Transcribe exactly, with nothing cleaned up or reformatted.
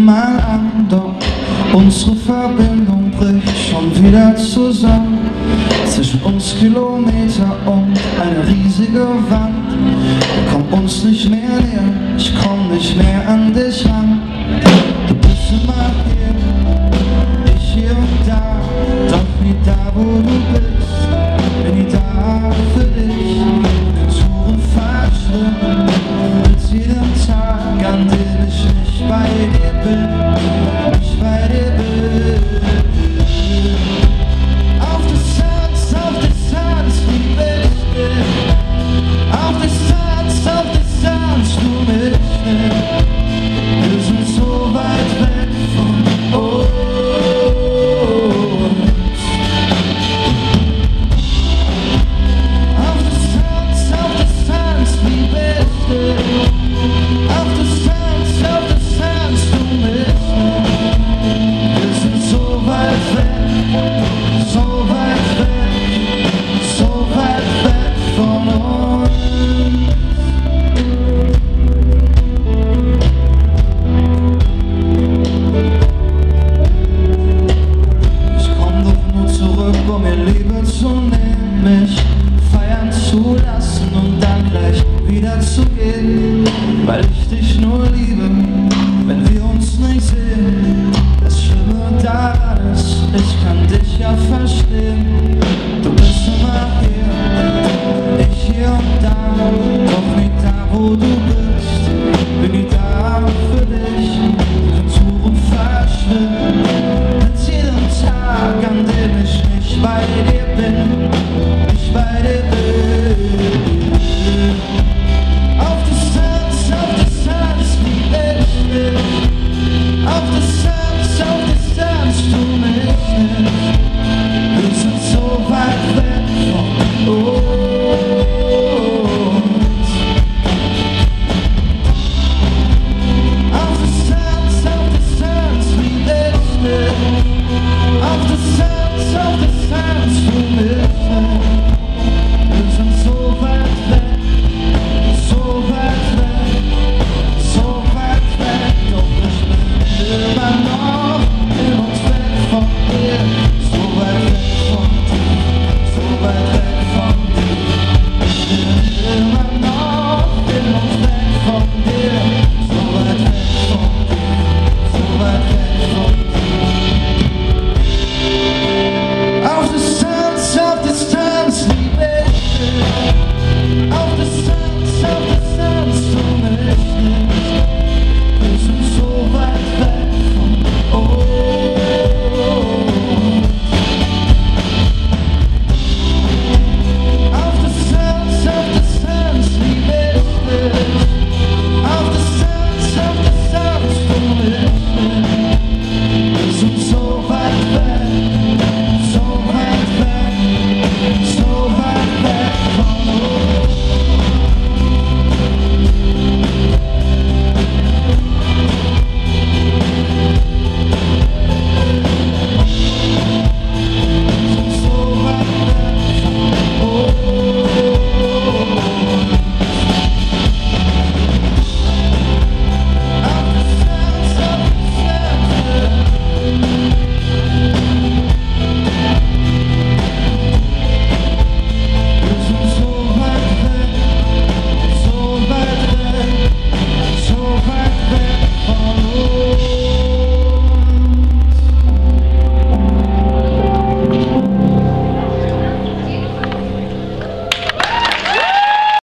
mal an, doch unsere Verbindung bricht schon wieder zusammen. Zwischen uns Kilometer und eine riesige Wand. Wir kommen uns nicht mehr näher, ich komm nicht mehr an dich ran. Du bist immer hier, ich hier und da, doch nie da, wo du bist. Bin nie da für dich, Touren verschwimmen mit jedem Tag, an dem ich nicht bei dir bin, nicht bei dir bin. Auf Distanz, auf Distanz, liebe ich dich. Auf Distanz, auf Distanz, du mich nicht. Wir sind so weit weg von uns. Auf Distanz, auf Distanz, liebe ich dich. Auf Distanz, auf Distanz, du mich nicht. Wir sind so weit weg, so weit weg, so weit weg von uns. Ich komm doch nur zurück, um mir Liebe zu nehmen, mich feiern zu lassen und dann gleich wieder zu gehen, weil ich dich nur liebe, wenn wir uns nicht sehen. Das Schlimme daran ist, ich kann dich ja verstehen.